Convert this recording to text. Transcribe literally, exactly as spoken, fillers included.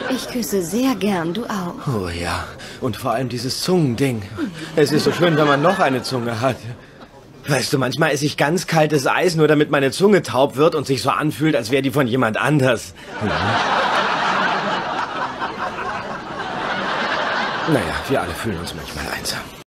Ich küsse sehr gern, du auch. Oh ja, und vor allem dieses Zungending. Es ist so schön, wenn man noch eine Zunge hat. Weißt du, manchmal esse ich ganz kaltes Eis, nur damit meine Zunge taub wird und sich so anfühlt, als wäre die von jemand anders. Ja. Naja, wir alle fühlen uns manchmal einsam.